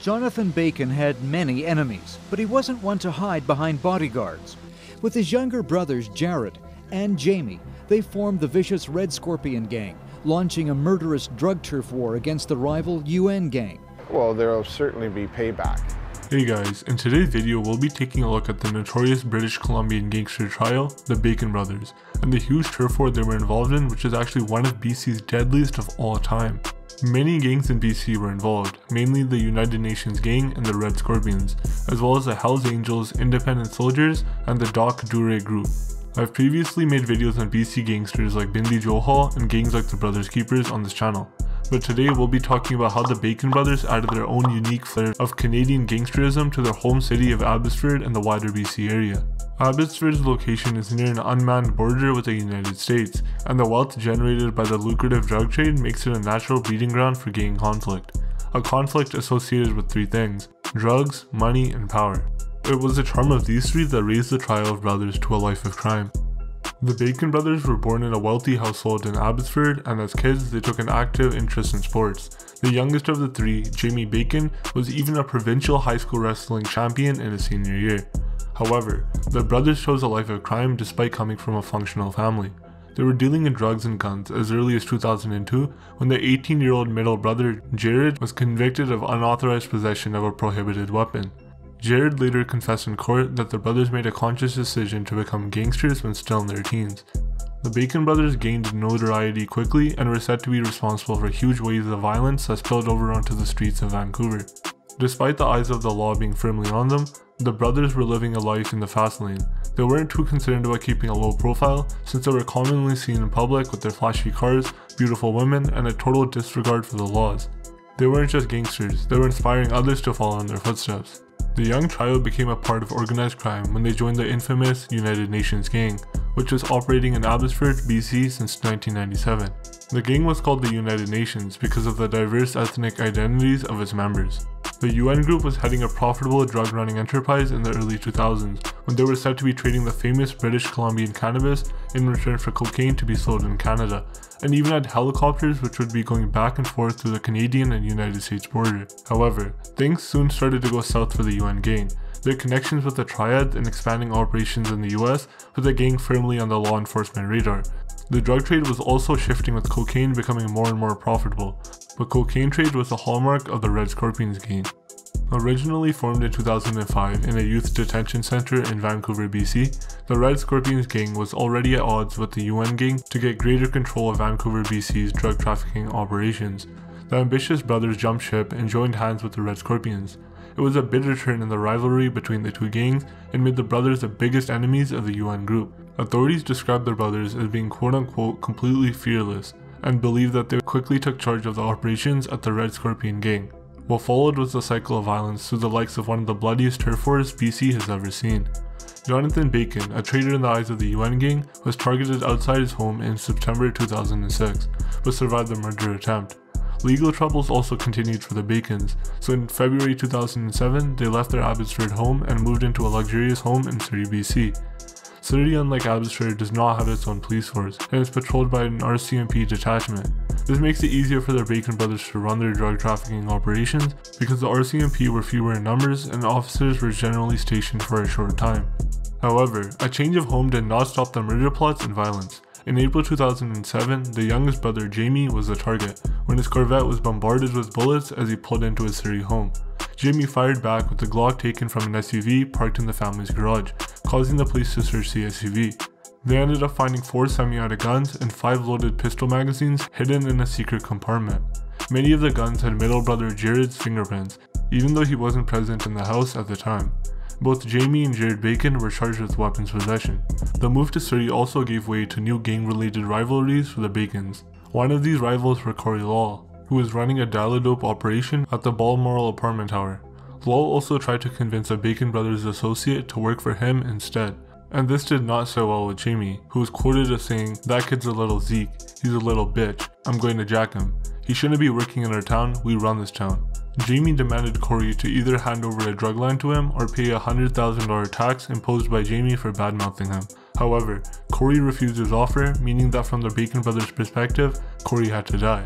Jonathan Bacon had many enemies, but he wasn't one to hide behind bodyguards. With his younger brothers Jared and Jamie, they formed the vicious Red Scorpion Gang, launching a murderous drug turf war against the rival UN Gang. Well, there will certainly be payback. Hey guys, in today's video we'll be taking a look at the notorious British Columbian gangster trio, the Bacon Brothers, and the huge turf war they were involved in, which is actually one of BC's deadliest of all time. Many gangs in BC were involved, mainly the United Nations Gang and the Red Scorpions, as well as the Hells Angels, Independent Soldiers, and the Doc Dure group. I've previously made videos on BC gangsters like Bindi Johal and gangs like the Brothers Keepers on this channel, but today we'll be talking about how the Bacon Brothers added their own unique flair of Canadian gangsterism to their home city of Abbotsford and the wider BC area. Abbotsford's location is near an unmanned border with the United States, and the wealth generated by the lucrative drug trade makes it a natural breeding ground for gang conflict. A conflict associated with three things: drugs, money, and power. It was the charm of these three that raised the trio of brothers to a life of crime. The Bacon Brothers were born in a wealthy household in Abbotsford, and as kids they took an active interest in sports. The youngest of the three, Jamie Bacon, was even a provincial high school wrestling champion in his senior year. However, the brothers chose a life of crime despite coming from a functional family. They were dealing in drugs and guns as early as 2002 when the 18-year-old middle brother, Jared, was convicted of unauthorized possession of a prohibited weapon. Jared later confessed in court that the brothers made a conscious decision to become gangsters when still in their teens. The Bacon Brothers gained notoriety quickly and were said to be responsible for huge waves of violence that spilled over onto the streets of Vancouver. Despite the eyes of the law being firmly on them, the brothers were living a life in the fast lane. They weren't too concerned about keeping a low profile, since they were commonly seen in public with their flashy cars, beautiful women, and a total disregard for the laws. They weren't just gangsters, they were inspiring others to follow in their footsteps. The young trio became a part of organized crime when they joined the infamous United Nations Gang, which was operating in Abbotsford, BC since 1997. The gang was called the United Nations because of the diverse ethnic identities of its members. The UN group was heading a profitable drug-running enterprise in the early 2000s, when they were said to be trading the famous British Columbian cannabis in return for cocaine to be sold in Canada, and even had helicopters which would be going back and forth through the Canadian and United States border. However, things soon started to go south for the UN gang. Their connections with the Triad and expanding operations in the US put the gang firmly on the law enforcement radar. The drug trade was also shifting, with cocaine becoming more and more profitable, but cocaine trade was the hallmark of the Red Scorpions gang. Originally formed in 2005 in a youth detention center in Vancouver, BC, the Red Scorpions gang was already at odds with the UN gang to get greater control of Vancouver, BC's drug trafficking operations. The ambitious brothers jumped ship and joined hands with the Red Scorpions. It was a bitter turn in the rivalry between the two gangs and made the brothers the biggest enemies of the UN group. Authorities described the brothers as being quote-unquote completely fearless, and believed that they quickly took charge of the operations at the Red Scorpion gang. What followed was a cycle of violence through the likes of one of the bloodiest turf wars BC has ever seen. Jonathan Bacon, a traitor in the eyes of the UN gang, was targeted outside his home in September 2006, but survived the murder attempt. Legal troubles also continued for the Bacons, so in February 2007 they left their Abbotsford home and moved into a luxurious home in Surrey, BC. Surrey, unlike Abbotsford, does not have its own police force, and is patrolled by an RCMP detachment. This makes it easier for the Bacon Brothers to run their drug trafficking operations because the RCMP were fewer in numbers and officers were generally stationed for a short time. However, a change of home did not stop the murder plots and violence. In April 2007, the youngest brother Jamie was the target when his Corvette was bombarded with bullets as he pulled into his Surrey home. Jamie fired back with the Glock taken from an SUV parked in the family's garage, causing the police to search the SUV. They ended up finding 4 semi-auto guns and 5 loaded pistol magazines hidden in a secret compartment. Many of the guns had middle brother Jared's fingerprints, even though he wasn't present in the house at the time. Both Jamie and Jared Bacon were charged with weapons possession. The move to Surrey also gave way to new gang-related rivalries for the Bacons. One of these rivals were Corey Law, who was running a dial-a-dope operation at the Balmoral apartment tower. Law also tried to convince a Bacon Brothers associate to work for him instead. And this did not sit well with Jamie, who was quoted as saying, "That kid's a little Zeke, he's a little bitch, I'm going to jack him. He shouldn't be working in our town, we run this town." Jamie demanded Corey to either hand over a drug line to him or pay a $100,000 tax imposed by Jamie for badmouthing him. However, Corey refused his offer, meaning that from the Bacon Brothers' perspective, Corey had to die.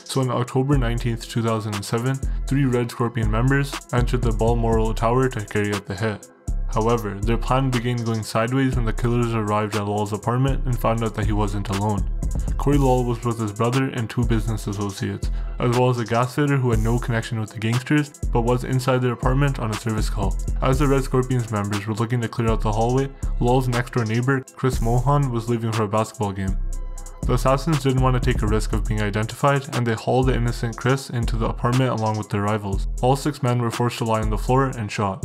So on October 19, 2007, 3 Red Scorpion members entered the Balmoral Tower to carry out the hit. However, their plan began going sideways when the killers arrived at Lawl's apartment and found out that he wasn't alone. Corey Law was with his brother and 2 business associates, as well as a gas fitter who had no connection with the gangsters, but was inside their apartment on a service call. As the Red Scorpions members were looking to clear out the hallway, Lawl's next door neighbor, Chris Mohan, was leaving for a basketball game. The assassins didn't want to take a risk of being identified, and they hauled the innocent Chris into the apartment along with their rivals. All 6 men were forced to lie on the floor and shot.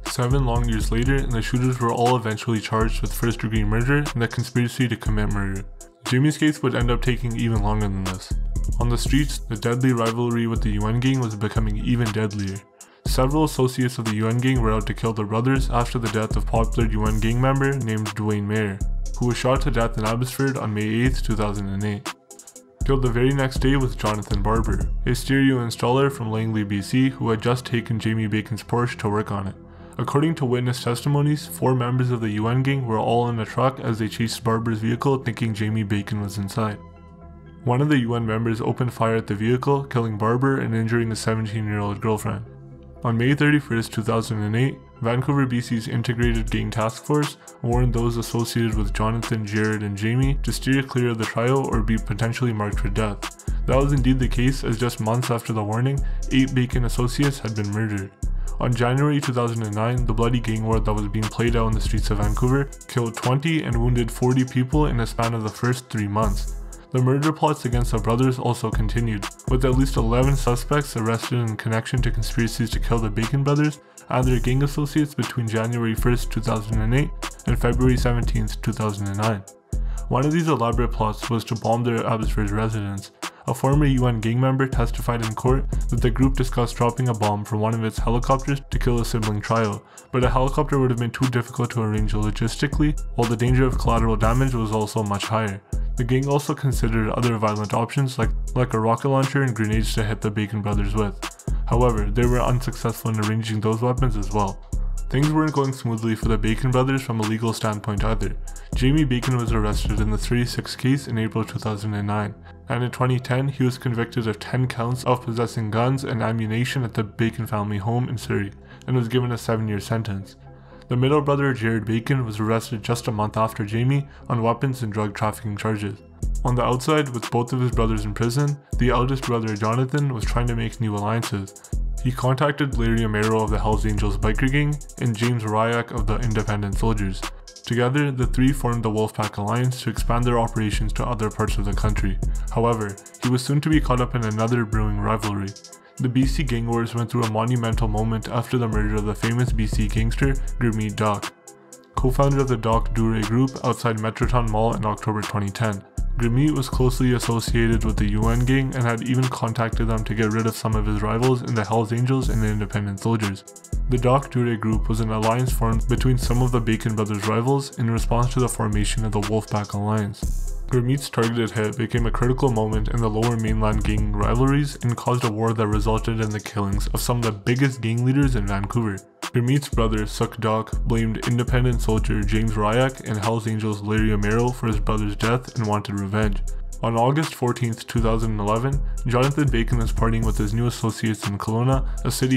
7 long years later, and the shooters were all eventually charged with first-degree murder and the conspiracy to commit murder. Jamie's case would end up taking even longer than this. On the streets, the deadly rivalry with the UN gang was becoming even deadlier. Several associates of the UN gang were out to kill the brothers after the death of popular UN gang member named Dwayne Mayer, who was shot to death in Abbotsford on May 8, 2008. Killed the very next day was Jonathan Barber, a stereo installer from Langley, BC, who had just taken Jamie Bacon's Porsche to work on it. According to witness testimonies, 4 members of the UN gang were all in a truck as they chased Barber's vehicle thinking Jamie Bacon was inside. One of the UN members opened fire at the vehicle, killing Barber and injuring his 17-year-old girlfriend. On May 31, 2008, Vancouver, BC's Integrated Gang Task Force warned those associated with Jonathan, Jared, and Jamie to steer clear of the trial or be potentially marked for death. That was indeed the case, as just months after the warning, 8 Bacon associates had been murdered. On January 2009, the bloody gang war that was being played out in the streets of Vancouver killed 20 and wounded 40 people in a span of the first 3 months. The murder plots against the brothers also continued, with at least 11 suspects arrested in connection to conspiracies to kill the Bacon brothers and their gang associates between January 1, 2008 and February 17, 2009. One of these elaborate plots was to bomb their Abbotsford residence. A former UN gang member testified in court that the group discussed dropping a bomb from one of its helicopters to kill a sibling trio, but a helicopter would have been too difficult to arrange logistically, while the danger of collateral damage was also much higher. The gang also considered other violent options like a rocket launcher and grenades to hit the Bacon brothers with. However, they were unsuccessful in arranging those weapons as well. Things weren't going smoothly for the Bacon brothers from a legal standpoint either. Jamie Bacon was arrested in the 36 case in April 2009, and in 2010 he was convicted of 10 counts of possessing guns and ammunition at the Bacon family home in Surrey, and was given a 7-year sentence. The middle brother, Jared Bacon, was arrested just a month after Jamie on weapons and drug trafficking charges. On the outside, with both of his brothers in prison, the eldest brother, Jonathan, was trying to make new alliances. He contacted Larry Amaro of the Hells Angels biker gang and James Ryak of the Independent Soldiers. Together, the 3 formed the Wolfpack Alliance to expand their operations to other parts of the country. However, he was soon to be caught up in another brewing rivalry. The BC gang wars went through a monumental moment after the murder of the famous BC gangster Gurmeet Dock, co-founder of the Dock Dure group outside Metrotown Mall in October 2010. Gurmeet was closely associated with the UN gang and had even contacted them to get rid of some of his rivals in the Hells Angels and the Independent Soldiers. The Dock Dure group was an alliance formed between some of the Bacon brothers' rivals in response to the formation of the Wolfpack Alliance. Gurmeet's targeted hit became a critical moment in the lower mainland gang rivalries and caused a war that resulted in the killings of some of the biggest gang leaders in Vancouver. Gurmeet's brother, Suk Dock, blamed Independent Soldier James Ryak and Hells Angels Larry Amaro for his brother's death and wanted revenge. On August 14, 2011, Jonathan Bacon was partying with his new associates in Kelowna, a city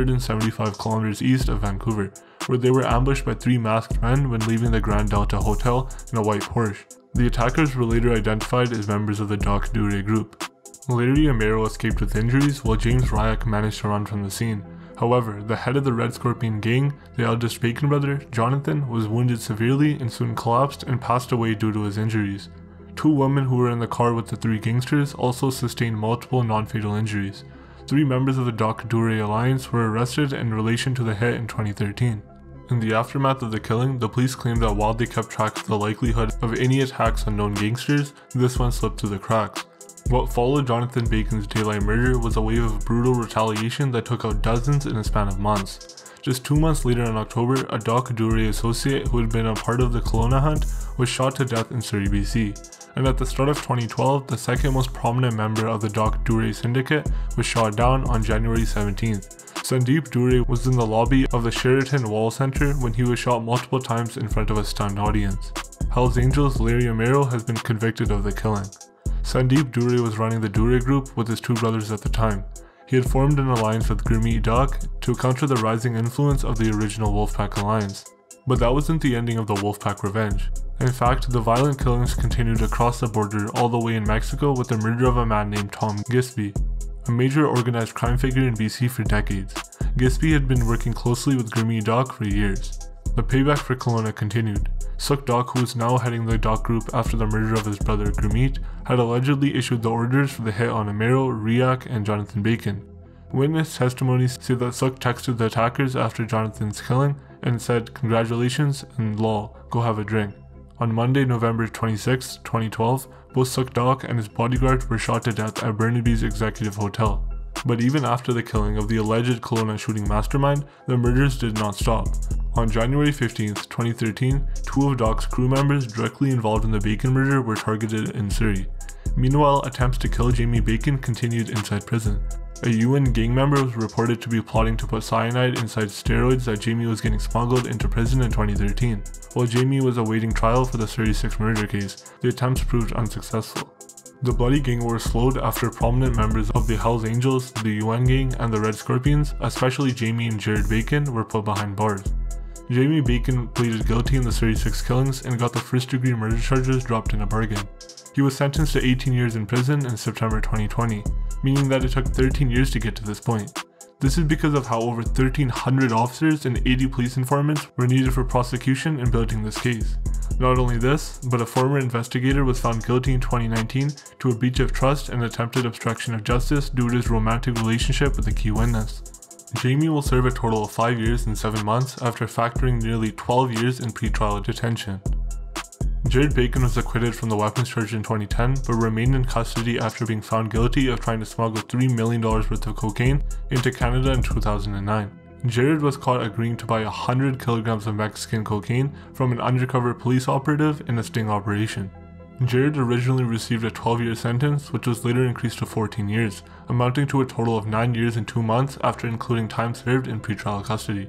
275 kilometers east of Vancouver, where they were ambushed by 3 masked men when leaving the Grand Delta Hotel in a white Porsche. The attackers were later identified as members of the Dock Dure group. Larry Amaro escaped with injuries, while James Ryak managed to run from the scene. However, the head of the Red Scorpion gang, the eldest Bacon brother, Jonathan, was wounded severely and soon collapsed and passed away due to his injuries. 2 women who were in the car with the 3 gangsters also sustained multiple non-fatal injuries. 3 members of the Dock Dure Alliance were arrested in relation to the hit in 2013. In the aftermath of the killing, the police claimed that while they kept track of the likelihood of any attacks on known gangsters, this one slipped through the cracks. What followed Jonathan Bacon's daylight murder was a wave of brutal retaliation that took out dozens in a span of months. Just 2 months later in October, a Dock Dure associate who had been a part of the Kelowna hunt was shot to death in Surrey, BC. And at the start of 2012, the second most prominent member of the Dock Dure syndicate was shot down on January 17th. Sandeep Dure was in the lobby of the Sheraton Wall Center when he was shot multiple times in front of a stunned audience. Hells Angels' Larry Amaro has been convicted of the killing. Sandeep Dure was running the Dure Group with his two brothers at the time. He had formed an alliance with Gurmeet Dock to counter the rising influence of the original Wolfpack alliance. But that wasn't the ending of the Wolfpack revenge. In fact, the violent killings continued across the border all the way in Mexico with the murder of a man named Tom Gisby, a major organized crime figure in BC for decades. Gisby had been working closely with Gurmeet Dock for years. The payback for Kelowna continued. Sukh Dock, who was now heading the Dock Group after the murder of his brother Gurmeet, had allegedly issued the orders for the hit on Amero, Riak, and Jonathan Bacon. Witness testimonies say that Sukh texted the attackers after Jonathan's killing and said, "Congratulations and lol, go have a drink." On Monday, November 26, 2012, both Sukh Dock and his bodyguard were shot to death at Burnaby's Executive Hotel. But even after the killing of the alleged Kelowna shooting mastermind, the murders did not stop. On January 15, 2013, two of Dock's crew members directly involved in the Bacon murder were targeted in Surrey. Meanwhile, attempts to kill Jamie Bacon continued inside prison. A UN gang member was reported to be plotting to put cyanide inside steroids that Jamie was getting smuggled into prison in 2013. While Jamie was awaiting trial for the Surrey 6 murder case, the attempts proved unsuccessful. The bloody gang war slowed after prominent members of the Hells Angels, the UN gang, and the Red Scorpions, especially Jamie and Jared Bacon, were put behind bars. Jamie Bacon pleaded guilty in the Surrey 6 killings and got the first-degree murder charges dropped in a bargain. He was sentenced to 18 years in prison in September 2020, meaning that it took 13 years to get to this point. This is because of how over 1,300 officers and 80 police informants were needed for prosecution in building this case. Not only this, but a former investigator was found guilty in 2019 to a breach of trust and attempted obstruction of justice due to his romantic relationship with a key witness. Jamie will serve a total of 5 years and 7 months after factoring nearly 12 years in pretrial detention. Jared Bacon was acquitted from the weapons charge in 2010 but remained in custody after being found guilty of trying to smuggle $3 million worth of cocaine into Canada in 2009. Jared was caught agreeing to buy 100 kilograms of Mexican cocaine from an undercover police operative in a sting operation. Jared originally received a 12-year sentence, which was later increased to 14 years, amounting to a total of 9 years and 2 months after including time served in pretrial custody.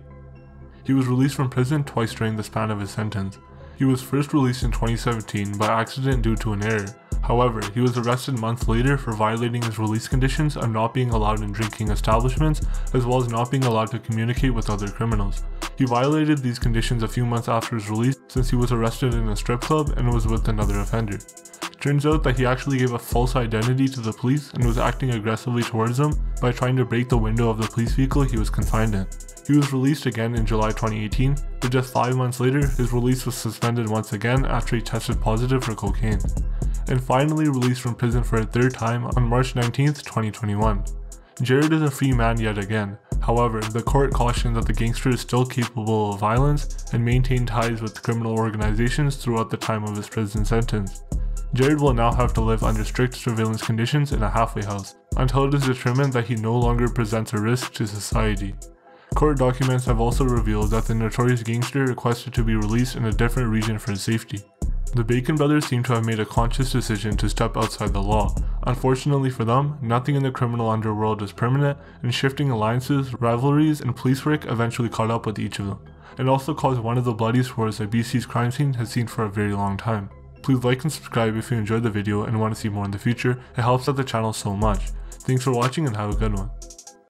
He was released from prison twice during the span of his sentence. He was first released in 2017 by accident due to an error. However, he was arrested months later for violating his release conditions of not being allowed in drinking establishments, as well as not being allowed to communicate with other criminals. He violated these conditions a few months after his release since he was arrested in a strip club and was with another offender. Turns out that he actually gave a false identity to the police and was acting aggressively towards them by trying to break the window of the police vehicle he was confined in. He was released again in July 2018, but just 5 months later, his release was suspended once again after he tested positive for cocaine, and finally released from prison for a third time on March 19, 2021. Jared is a free man yet again. However, the court cautioned that the gangster is still capable of violence and maintained ties with criminal organizations throughout the time of his prison sentence. Jared will now have to live under strict surveillance conditions in a halfway house, until it is determined that he no longer presents a risk to society. Court documents have also revealed that the notorious gangster requested to be released in a different region for his safety. The Bacon brothers seem to have made a conscious decision to step outside the law. Unfortunately for them, nothing in the criminal underworld is permanent, and shifting alliances, rivalries, and police work eventually caught up with each of them, and also caused one of the bloodiest wars that BC's crime scene has seen for a very long time. Please like and subscribe if you enjoyed the video and want to see more in the future. It helps out the channel so much. Thanks for watching and have a good one.